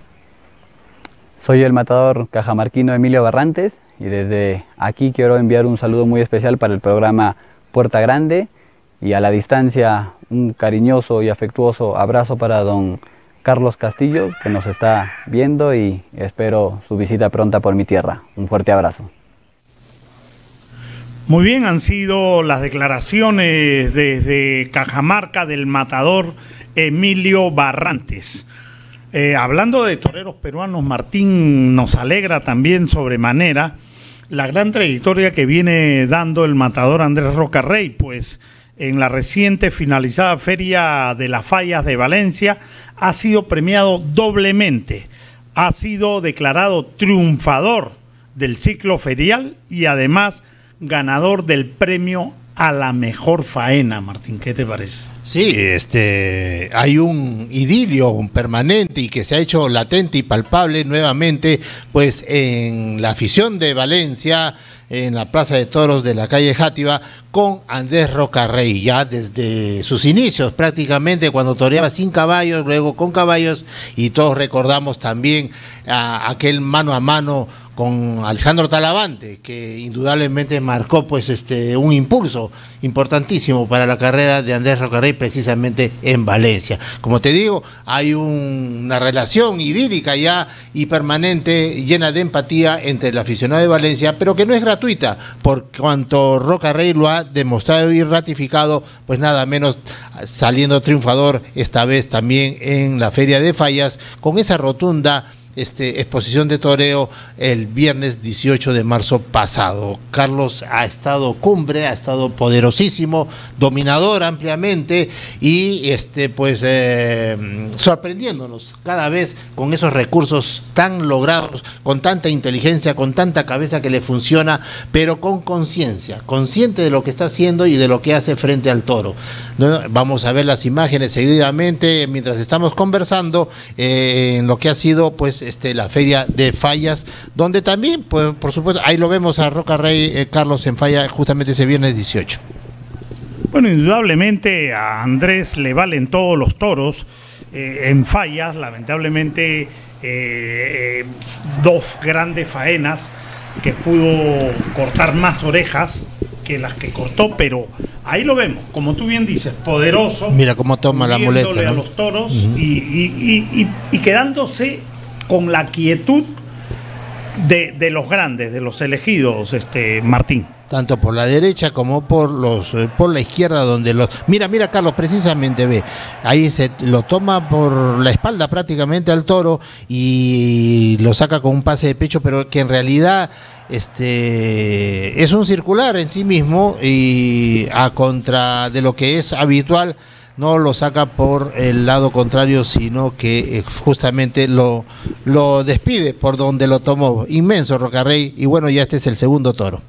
Soy el matador cajamarquino Emilio Barrantes y desde aquí quiero enviar un saludo muy especial para el programa Puerta Grande y a la distancia un cariñoso y afectuoso abrazo para don Carlos Castillo, que nos está viendo y espero su visita pronta por mi tierra. Un fuerte abrazo. Muy bien, han sido las declaraciones desde Cajamarca del matador Emilio Barrantes. Eh, hablando de toreros peruanos, Martín, nos alegra también sobremanera la gran trayectoria que viene dando el matador Andrés Rocarrey, pues en la reciente finalizada Feria de las Fallas de Valencia ha sido premiado doblemente, ha sido declarado triunfador del ciclo ferial y además ganador del premio a la mejor faena. Martín, ¿qué te parece? Sí, este, hay un idilio permanente y que se ha hecho latente y palpable nuevamente, pues en la afición de Valencia, en la Plaza de Toros de la calle Játiva, con Andrés Rocarrey, ya desde sus inicios prácticamente, cuando toreaba sin caballos, luego con caballos, y todos recordamos también a aquel mano a mano con Alejandro Talavante, que indudablemente marcó pues este un impulso importantísimo para la carrera de Andrés Rocarrey precisamente en Valencia. Como te digo, hay un, una relación idílica ya y permanente, llena de empatía entre el aficionado de Valencia, pero que no es gratuita, por cuanto Rocarrey lo ha demostrado y ratificado, pues nada menos saliendo triunfador esta vez también en la Feria de Fallas, con esa rotunda este, exposición de toreo el viernes dieciocho de marzo pasado. Carlos ha estado cumbre, ha estado poderosísimo, dominador ampliamente y este, pues eh, sorprendiéndonos cada vez con esos recursos tan logrados, con tanta inteligencia, con tanta cabeza que le funciona, pero con conciencia, consciente de lo que está haciendo y de lo que hace frente al toro. ¿No? Vamos a ver las imágenes seguidamente mientras estamos conversando eh, en lo que ha sido pues este la feria de Fallas, donde también pues, por supuesto ahí lo vemos a Roca Rey eh, Carlos en Falla justamente ese viernes dieciocho. Bueno, indudablemente a Andrés le valen todos los toros eh, en Fallas, lamentablemente eh, eh, dos grandes faenas que pudo cortar más orejas que las que cortó, pero ahí lo vemos, como tú bien dices, poderoso. Mira cómo toma la muleta, ¿no? A los toros uh-huh. y, y, y, y, y quedándose con la quietud de, de los grandes, de los elegidos, este Martín. Tanto por la derecha como por los por la izquierda, donde los mira mira Carlos, precisamente ve ahí se lo toma por la espalda prácticamente al toro y lo saca con un pase de pecho, pero que en realidad este es un circular en sí mismo y a contra de lo que es habitual. No lo saca por el lado contrario, sino que justamente lo, lo despide por donde lo tomó. Inmenso Roca Rey, y bueno, ya este es el segundo toro.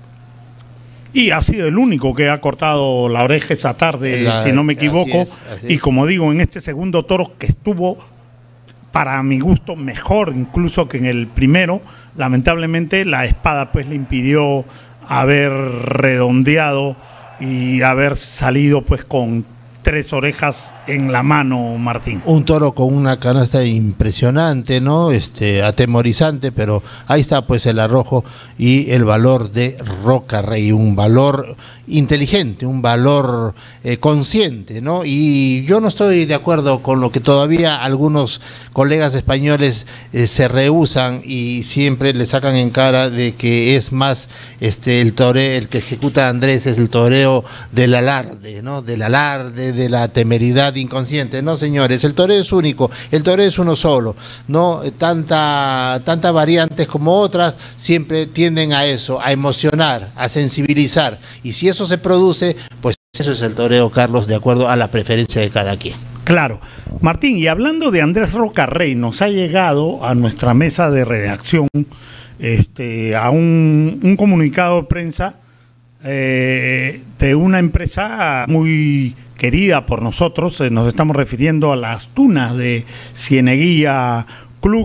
Y ha sido el único que ha cortado la oreja esa tarde, la, si no me equivoco. Así es, así es. Y como digo, en este segundo toro que estuvo, para mi gusto, mejor incluso que en el primero, lamentablemente la espada pues le impidió haber redondeado y haber salido pues con tres orejas en la mano, Martín. Un toro con una canasta impresionante, ¿no? Este, atemorizante, pero ahí está pues el arrojo y el valor de Roca Rey, un valor inteligente, un valor eh, consciente, ¿no? Y yo no estoy de acuerdo con lo que todavía algunos colegas españoles eh, se rehúsan y siempre le sacan en cara de que es más este el toreo, el que ejecuta Andrés es el toreo del alarde, ¿no? Del alarde, de la temeridad inconsciente. No, señores, el toreo es único, el toreo es uno solo, no tanta tantas variantes como otras siempre tienden a eso, a emocionar, a sensibilizar, y si eso se produce, pues eso es el toreo, Carlos, de acuerdo a la preferencia de cada quien. Claro. Martín, y hablando de Andrés Roca Rey, nos ha llegado a nuestra mesa de redacción este, a un, un comunicado de prensa eh, de una empresa muy querida por nosotros, eh, nos estamos refiriendo a las tunas de Cieneguilla Club,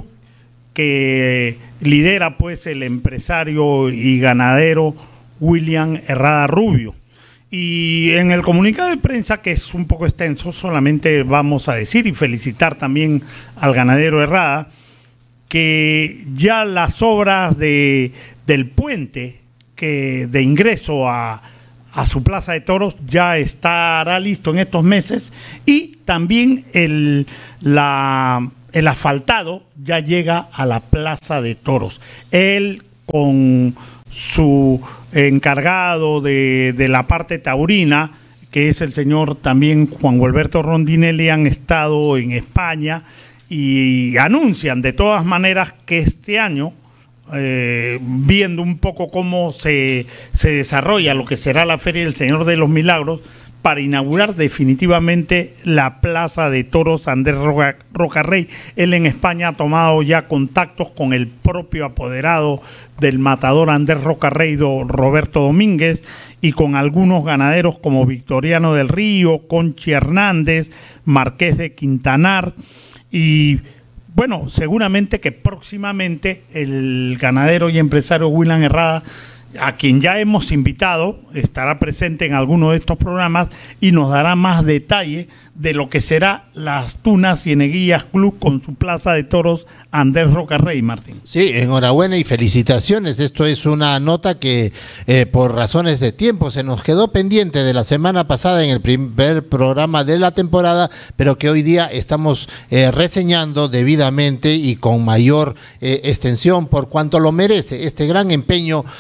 que lidera pues el empresario y ganadero William Herrada Rubio. Y en el comunicado de prensa, que es un poco extenso, solamente vamos a decir y felicitar también al ganadero Herrada, que ya las obras de, del puente que de ingreso a, a su plaza de toros ya estará listo en estos meses, y también el, la, el asfaltado ya llega a la plaza de toros. Él con su encargado de, de la parte taurina, que es el señor también Juan Gualberto Rondinelli, han estado en España y anuncian de todas maneras que este año, eh, viendo un poco cómo se, se desarrolla lo que será la Feria del Señor de los Milagros, para inaugurar definitivamente la Plaza de Toros Andrés Roca, Roca Rey. Él en España ha tomado ya contactos con el propio apoderado del matador Andrés Roca Rey, Roberto Domínguez, y con algunos ganaderos como Victoriano del Río, Conchi Hernández, Marqués de Quintanar, y bueno, seguramente que próximamente el ganadero y empresario William Herrada, a quien ya hemos invitado, estará presente en alguno de estos programas y nos dará más detalle de lo que será las Tunas Cieneguillas Club con su plaza de toros Andrés Roca Rey, Martín. Sí, enhorabuena y felicitaciones. Esto es una nota que eh, por razones de tiempo se nos quedó pendiente de la semana pasada en el primer programa de la temporada, pero que hoy día estamos eh, reseñando debidamente y con mayor eh, extensión por cuanto lo merece este gran empeño eh,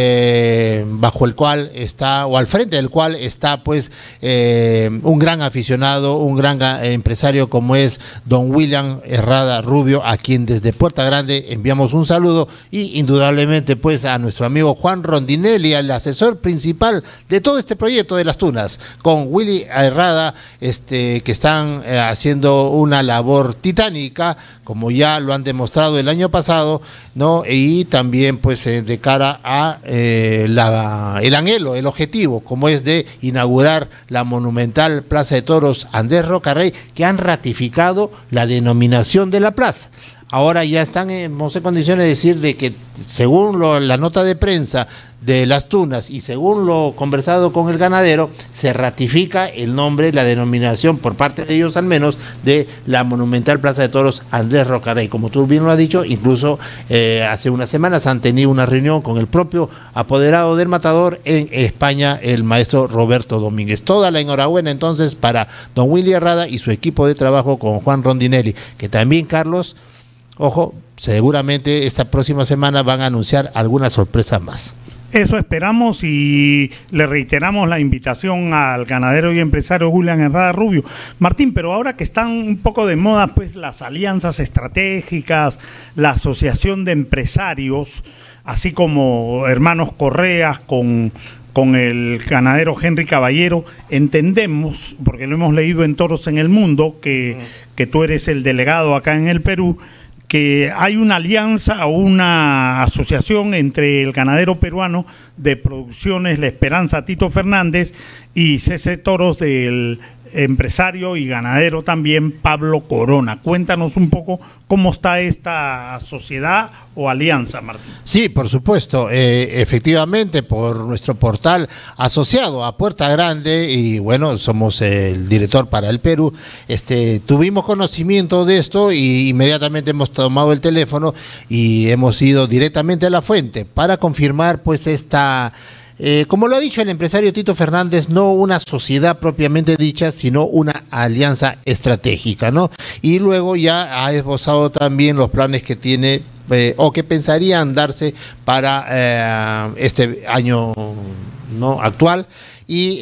eh, bajo el cual está, o al frente del cual está pues eh, un gran aficionado, un gran empresario como es don William Herrada Rubio, a quien desde Puerta Grande enviamos un saludo, y indudablemente pues a nuestro amigo Juan Rondinelli, el asesor principal de todo este proyecto de las tunas, con Willy Herrada, este, que están eh, haciendo una labor titánica, como ya lo han demostrado el año pasado, ¿no? Y también pues eh, de cara a eh, la, el anhelo, el objetivo, como es de inaugurar la monumental Plaza de Toros Andrés Roca Rey, que han ratificado la denominación de la plaza. Ahora ya están en, en condiciones de decir de que, según lo, la nota de prensa de las tunas y según lo conversado con el ganadero, se ratifica el nombre, la denominación, por parte de ellos al menos, de la monumental Plaza de Toros Andrés Roca Rey. Como tú bien lo has dicho, incluso eh, hace unas semanas han tenido una reunión con el propio apoderado del matador en España, el maestro Roberto Domínguez. Toda la enhorabuena entonces para don Willy Herrada y su equipo de trabajo con Juan Rondinelli, que también, Carlos, ojo, seguramente esta próxima semana van a anunciar alguna sorpresa más. Eso esperamos, y le reiteramos la invitación al ganadero y empresario William Herrada Rubio. Martín, pero ahora que están un poco de moda pues las alianzas estratégicas, la asociación de empresarios, así como Hermanos Correas con, con el ganadero Henry Caballero, entendemos, porque lo hemos leído en Toros en el Mundo, que, que tú eres el delegado acá en el Perú, que hay una alianza o una asociación entre el ganadero peruano de Producciones La Esperanza Tito Fernández y C C Toros del empresario y ganadero también Pablo Corona. Cuéntanos un poco cómo está esta sociedad o alianza, Martín. Sí, por supuesto, eh, efectivamente, por nuestro portal asociado a Puerta Grande, y bueno, somos el director para el Perú, este, tuvimos conocimiento de esto y inmediatamente hemos tomado el teléfono y hemos ido directamente a la fuente para confirmar pues esta... Eh, como lo ha dicho el empresario Tito Fernández, no una sociedad propiamente dicha, sino una alianza estratégica, ¿no? Y luego ya ha esbozado también los planes que tiene eh, o que pensarían darse para eh, este año, ¿no?, actual. Y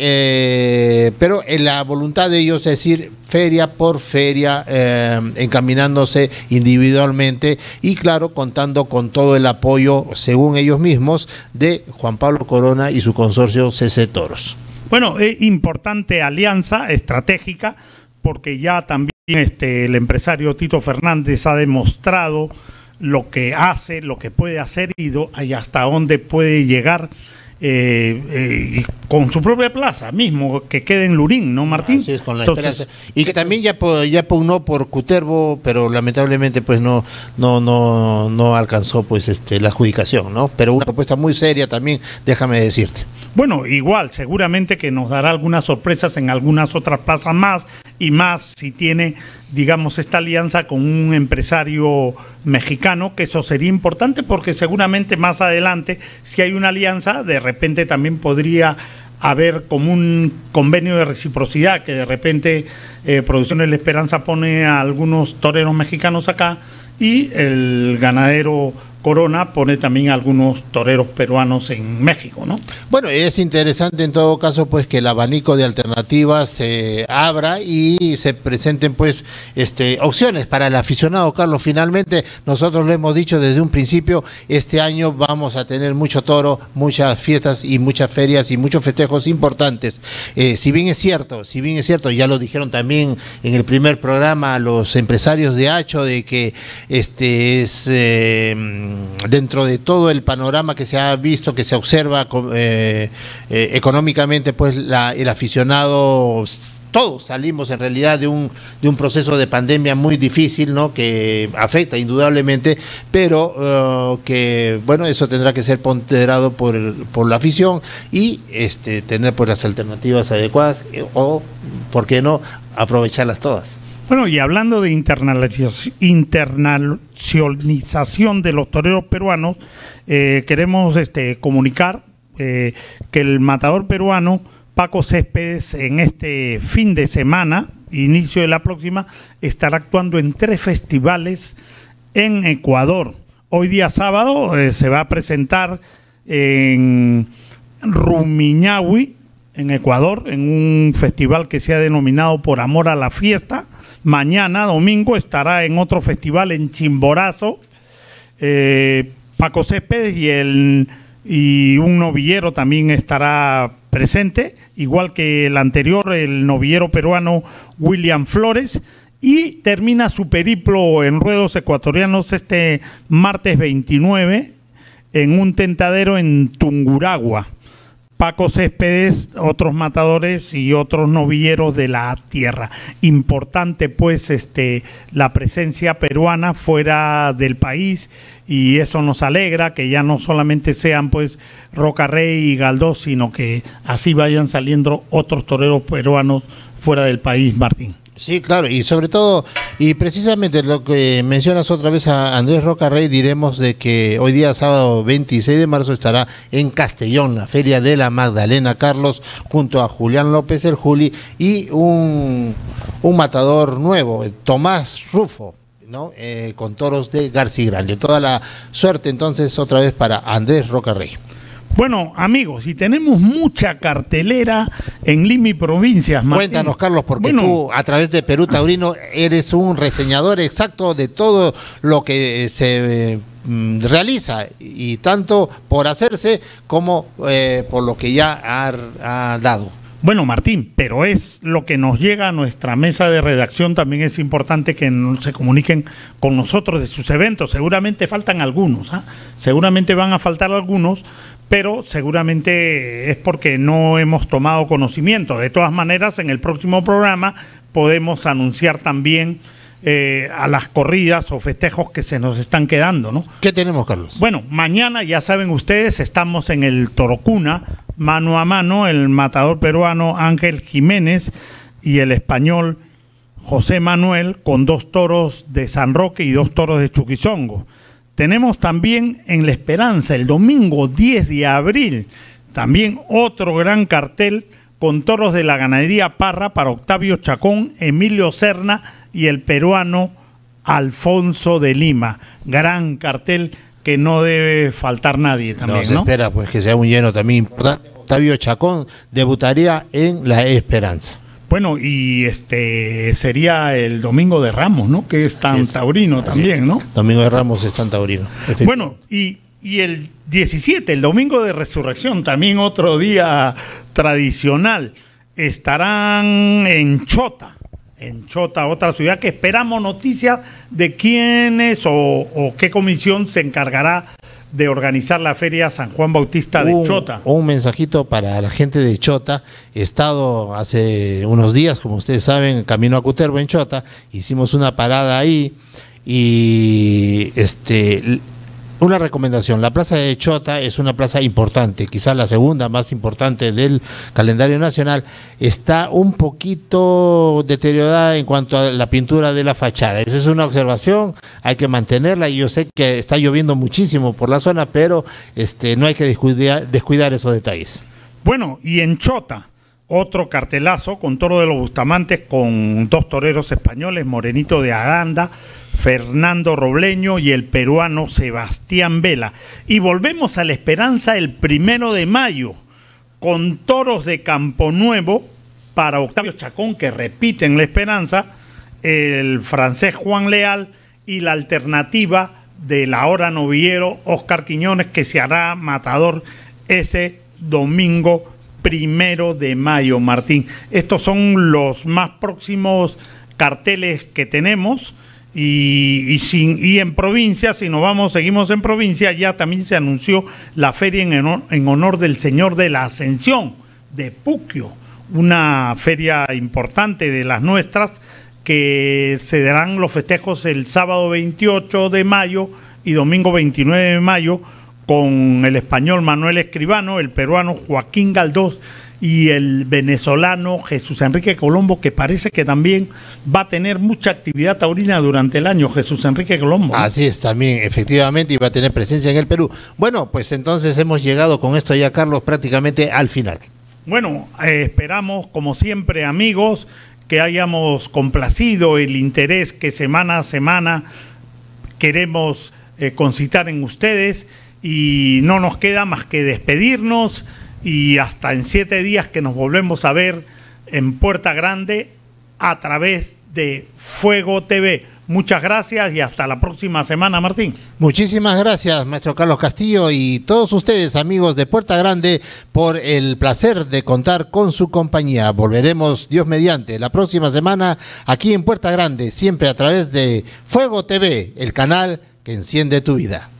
eh, pero en la voluntad de ellos, es decir, feria por feria, eh, encaminándose individualmente y claro, contando con todo el apoyo, según ellos mismos, de Juan Pablo Corona y su consorcio C C Toros. Bueno, es importante alianza estratégica, porque ya también este, el empresario Tito Fernández ha demostrado lo que hace, lo que puede hacer y, do, y hasta dónde puede llegar. Eh, eh, y con su propia plaza mismo, que quede en Lurín, ¿no, Martín? Así es, con la Entonces, esperanza. Y que también ya, ya pugnó por Cutervo, pero lamentablemente pues no no no no alcanzó pues este la adjudicación, ¿no? Pero una propuesta muy seria también, déjame decirte. Bueno, igual, seguramente que nos dará algunas sorpresas en algunas otras plazas más, y más si tiene, digamos, esta alianza con un empresario mexicano, que eso sería importante porque seguramente más adelante, si hay una alianza, de repente también podría haber como un convenio de reciprocidad, que de repente eh, Producciones La Esperanza pone a algunos toreros mexicanos acá y el ganadero Corona pone también a algunos toreros peruanos en México, ¿no? Bueno, es interesante en todo caso pues que el abanico de alternativas se abra y se presenten pues este opciones para el aficionado, Carlos. Finalmente, nosotros lo hemos dicho desde un principio, este año vamos a tener mucho toro, muchas fiestas y muchas ferias y muchos festejos importantes. Eh, si bien es cierto, si bien es cierto, ya lo dijeron también en el primer programa los empresarios de Hacho, de que este es eh, dentro de todo el panorama que se ha visto, que se observa eh, eh, económicamente, pues la, el aficionado, todos salimos en realidad de un, de un proceso de pandemia muy difícil, ¿no?, que afecta indudablemente, pero uh, que, bueno, eso tendrá que ser ponderado por, por la afición y este, tener pues las alternativas adecuadas eh, o, ¿por qué no?, aprovecharlas todas. Bueno, y hablando de internacionalización de los toreros peruanos, eh, queremos este, comunicar eh, que el matador peruano Paco Céspedes en este fin de semana, inicio de la próxima, estará actuando en tres festivales en Ecuador. Hoy día sábado eh, se va a presentar en Rumiñahui, en Ecuador, en un festival que se ha denominado Por Amor a la Fiesta. Mañana, domingo, estará en otro festival en Chimborazo, eh, Paco Céspedes y, el, y un novillero también estará presente, igual que el anterior, el novillero peruano William Flores, y termina su periplo en ruedos ecuatorianos este martes veintinueve en un tentadero en Tungurahua. Paco Céspedes, otros matadores y otros novilleros de la tierra. Importante pues este la presencia peruana fuera del país, y eso nos alegra, que ya no solamente sean pues Roca Rey y Galdós, sino que así vayan saliendo otros toreros peruanos fuera del país, Martín. Sí, claro, y sobre todo, y precisamente lo que mencionas otra vez a Andrés Roca Rey, diremos de que hoy día sábado veintiséis de marzo estará en Castellón, la Feria de la Magdalena, Carlos, junto a Julián López el Juli y un, un matador nuevo, Tomás Rufo, ¿no? Eh, con toros de García Grande. Toda la suerte entonces otra vez para Andrés Roca Rey. Bueno, amigos, y tenemos mucha cartelera en Lima y provincias, Martín. Cuéntanos, Carlos, porque bueno, tú, a través de Perú Taurino, eres un reseñador exacto de todo lo que se eh, realiza, y tanto por hacerse como eh, por lo que ya ha, ha dado. Bueno, Martín, pero es lo que nos llega a nuestra mesa de redacción. También es importante que se comuniquen con nosotros de sus eventos. Seguramente faltan algunos, ¿eh? Seguramente van a faltar algunos, pero seguramente es porque no hemos tomado conocimiento. De todas maneras, en el próximo programa podemos anunciar también eh, a las corridas o festejos que se nos están quedando, ¿no? ¿Qué tenemos, Carlos? Bueno, mañana, ya saben ustedes, estamos en el Torocuna, mano a mano, el matador peruano Ángel Jiménez y el español José Manuel, con dos toros de San Roque y dos toros de Chuquizongo. Tenemos también en La Esperanza, el domingo diez de abril, también otro gran cartel con toros de la ganadería Parra para Octavio Chacón, Emilio Serna y el peruano Alfonso de Lima. Gran cartel que no debe faltar nadie también, no, se ¿no? espera pues que sea un lleno también importante. Octavio Chacón debutaría en La Esperanza. Bueno, y este sería el Domingo de Ramos, ¿no? Que es tan es. taurino Así también, es. ¿no? Domingo de Ramos es tan taurino. Bueno, y, y el diecisiete, el Domingo de Resurrección, también otro día tradicional, estarán en Chota, en Chota, otra ciudad que esperamos noticias de quiénes o, o qué comisión se encargará de organizar la Feria San Juan Bautista de un, Chota. Un mensajito para la gente de Chota. He estado hace unos días, como ustedes saben, camino a Cutervo en Chota. Hicimos una parada ahí y este una recomendación. La plaza de Chota es una plaza importante, quizás la segunda más importante del calendario nacional. Está un poquito deteriorada en cuanto a la pintura de la fachada. Esa es una observación, hay que mantenerla, y yo sé que está lloviendo muchísimo por la zona, pero este no hay que descuidar, descuidar esos detalles. Bueno, y en Chota, otro cartelazo con Toro de los Bustamantes, con dos toreros españoles, Morenito de Aranda, Fernando Robleño y el peruano Sebastián Vela. Y volvemos a La Esperanza el primero de mayo, con toros de Campo Nuevo para Octavio Chacón, que repite en La Esperanza, el francés Juan Leal y la alternativa del ahora novillero Oscar Quiñones, que se hará matador ese domingo primero de mayo, Martín. Estos son los más próximos carteles que tenemos. Y, y, sin, y en provincia, si nos vamos, seguimos en provincia, ya también se anunció la feria en honor, en honor del Señor de la Ascensión de Puquio, una feria importante de las nuestras, que se darán los festejos el sábado veintiocho de mayo y domingo veintinueve de mayo, con el español Manuel Escribano, el peruano Joaquín Galdós y el venezolano Jesús Enrique Colombo, que parece que también va a tener mucha actividad taurina durante el año, Jesús Enrique Colombo, ¿no? Así es, también, efectivamente, y va a tener presencia en el Perú. Bueno, pues entonces hemos llegado con esto ya, Carlos, prácticamente al final. Bueno, eh, esperamos, como siempre, amigos, que hayamos complacido el interés que semana a semana queremos eh, concitar en ustedes, y no nos queda más que despedirnos y hasta en siete días que nos volvemos a ver en Puerta Grande a través de Fuego T V. Muchas gracias y hasta la próxima semana, Martín. Muchísimas gracias, maestro Carlos Castillo, y todos ustedes, amigos de Puerta Grande, por el placer de contar con su compañía. Volveremos, Dios mediante, la próxima semana aquí en Puerta Grande, siempre a través de Fuego T V, el canal que enciende tu vida.